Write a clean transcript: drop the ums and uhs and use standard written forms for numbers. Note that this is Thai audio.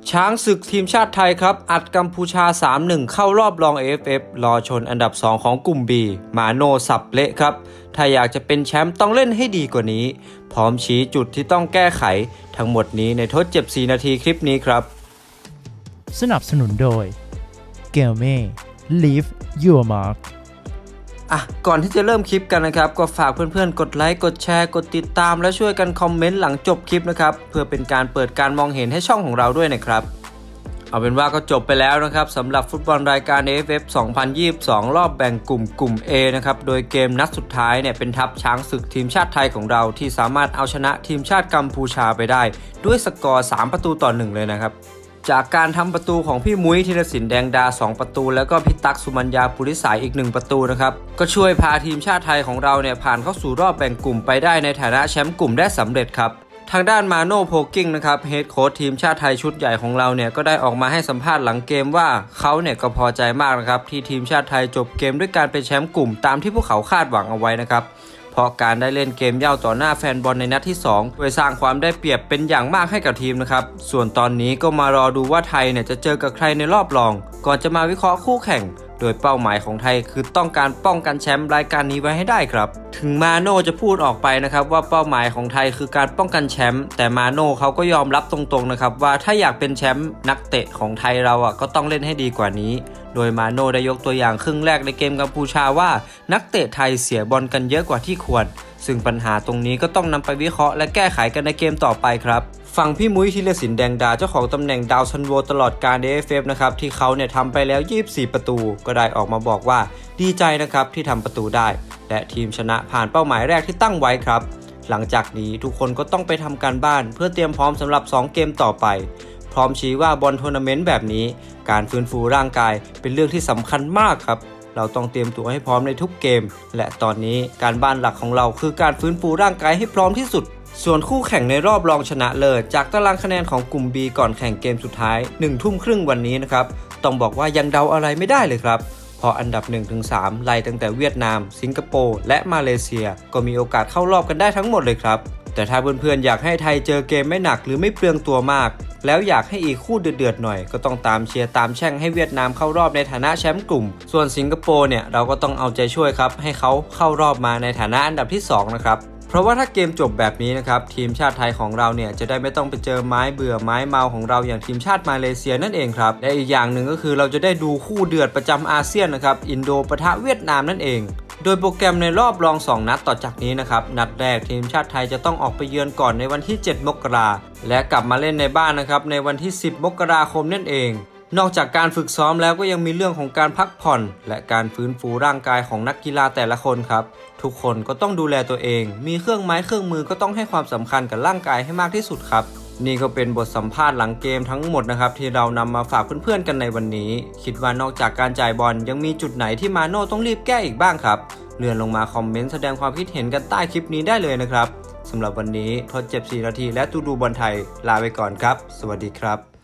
ช้างศึกทีมชาติไทยครับอัดกัมพูชา 3-1 เข้ารอบรอง AFF รอชนอันดับ 2 ของกลุ่ม B มาโนสับเละครับถ้าอยากจะเป็นแชมป์ต้องเล่นให้ดีกว่านี้พร้อมชี้จุดที่ต้องแก้ไขทั้งหมดนี้ในทดเจ็บ4 นาทีคลิปนี้ครับสนับสนุนโดย Gelme Leave Your Mark ก่อนที่จะเริ่มคลิปกันนะครับก็ฝากเพื่อนๆกดไลค์กดแชร์กดติดตามและช่วยกันคอมเมนต์หลังจบคลิปนะครับเพื่อเป็นการเปิดการมองเห็นให้ช่องของเราด้วยนะครับเอาเป็นว่าก็จบไปแล้วนะครับสำหรับฟุตบอลรายการ AFF 2022 รอบแบ่งกลุ่ม A นะครับโดยเกมนัดสุดท้ายเนี่ยเป็นทัพช้างศึกทีมชาติไทยของเราที่สามารถเอาชนะทีมชาติกัมพูชาไปได้ด้วยสกอร์3-1เลยนะครับจากการทำประตูของพี่มุ้ยธีรศิลป์แดงดา2ประตูแล้วก็พี่ตั๊กสุมัญญาภูริสายอีก1ประตูนะครับก็ช่วยพาทีมชาติไทยของเราเนี่ยผ่านเข้าสู่รอบแบ่งกลุ่มไปได้ในฐานะแชมป์กลุ่มได้สำเร็จครับทางด้านมาโน่โพกิ้งนะครับเฮดโค้ชทีมชาติไทยชุดใหญ่ของเราเนี่ยก็ได้ออกมาให้สัมภาษณ์หลังเกมว่าเขาเนี่ยก็พอใจมากนะครับที่ทีมชาติไทยจบเกมด้วยการเป็นแชมป์กลุ่มตามที่พวกเขาคาดหวังเอาไว้นะครับเพราะการได้เล่นเกมเย่าต่อหน้าแฟนบอลในนัดที่2ช่วยสร้างความได้เปรียบเป็นอย่างมากให้กับทีมนะครับส่วนตอนนี้ก็มารอดูว่าไทยเนี่ยจะเจอกับใครในรอบรองก่อนจะมาวิเคราะห์คู่แข่งโดยเป้าหมายของไทยคือต้องการป้องกันแชมป์รายการนี้ไว้ให้ได้ครับถึงมาโน่จะพูดออกไปนะครับว่าเป้าหมายของไทยคือการป้องกันแชมป์แต่มาโน่เขาก็ยอมรับตรงๆนะครับว่าถ้าอยากเป็นแชมป์นักเตะของไทยเราก็ต้องเล่นให้ดีกว่านี้โดยมาโน่ได้ยกตัวอย่างครึ่งแรกในเกมกัมพูชาว่านักเตะไทยเสียบอลกันเยอะกว่าที่ควรซึ่งปัญหาตรงนี้ก็ต้องนำไปวิเคราะห์และแก้ไขกันในเกมต่อไปครับฝั่งพี่มุ้ยธีรศิลป์แดงดาเจ้าของตำแหน่งดาวซันโวตลอดการ AFF นะครับที่เขาเนี่ยทำไปแล้ว24ประตูก็ได้ออกมาบอกว่าดีใจนะครับที่ทำประตูได้และทีมชนะผ่านเป้าหมายแรกที่ตั้งไว้ครับหลังจากนี้ทุกคนก็ต้องไปทำการบ้านเพื่อเตรียมพร้อมสำหรับ2เกมต่อไปพร้อมชี้ว่าบอลทัวร์นาเมนต์แบบนี้การฟื้นฟูร่างกายเป็นเรื่องที่สำคัญมากครับเราต้องเตรียมตัวให้พร้อมในทุกเกมและตอนนี้การบ้านหลักของเราคือการฟื้นฟูร่างกายให้พร้อมที่สุดส่วนคู่แข่งในรอบรองชนะเลิศจากตารางคะแนนของกลุ่ม B ก่อนแข่งเกมสุดท้าย 19:30 วันนี้นะครับต้องบอกว่ายังเดาอะไรไม่ได้เลยครับเพราะอันดับ 1-3 ไล่ตั้งแต่เวียดนามสิงคโปร์และมาเลเซียก็มีโอกาสเข้ารอบกันได้ทั้งหมดเลยครับแต่ถ้าเพื่อนๆอยากให้ไทยเจอเกมไม่หนักหรือไม่เปลืองตัวมากแล้วอยากให้อีกคู่เดือดๆหน่อยก็ต้องตามเชียร์ตามแช่งให้เวียดนามเข้ารอบในฐานะแชมป์กลุ่มส่วนสิงคโปร์เนี่ยเราก็ต้องเอาใจช่วยครับให้เขาเข้ารอบมาในฐานะอันดับที่2นะครับเพราะว่าถ้าเกมจบแบบนี้นะครับทีมชาติไทยของเราเนี่ยจะได้ไม่ต้องไปเจอไม้เบื่อไม้เมาของเราอย่างทีมชาติมาเลเซียนั่นเองครับและอีกอย่างหนึ่งก็คือเราจะได้ดูคู่เดือดประจำอาเซียนนะครับอินโดปะทะเวียดนามนั่นเองโดยโปรแกรมในรอบรอง2นัดต่อจากนี้นะครับนัดแรกทีมชาติไทยจะต้องออกไปเยือนก่อนในวันที่7มกราคมและกลับมาเล่นในบ้านนะครับในวันที่10มกราคมนั่นเองนอกจากการฝึกซ้อมแล้วก็ยังมีเรื่องของการพักผ่อนและการฟื้นฟูร่างกายของนักกีฬาแต่ละคนครับทุกคนก็ต้องดูแลตัวเองมีเครื่องไม้เครื่องมือก็ต้องให้ความสำคัญกับร่างกายให้มากที่สุดครับนี่ก็เป็นบทสัมภาษณ์หลังเกมทั้งหมดนะครับที่เรานำมาฝากเพื่อนๆกันในวันนี้คิดว่านอกจากการจ่ายบอลยังมีจุดไหนที่มาโน่ต้องรีบแก้อีกบ้างครับเลื่อนลงมาคอมเมนต์แสดงความคิดเห็นกันใต้คลิปนี้ได้เลยนะครับสำหรับวันนี้ทดเจ็บ4 นาทีและดูบอลไทยลาไปก่อนครับสวัสดีครับ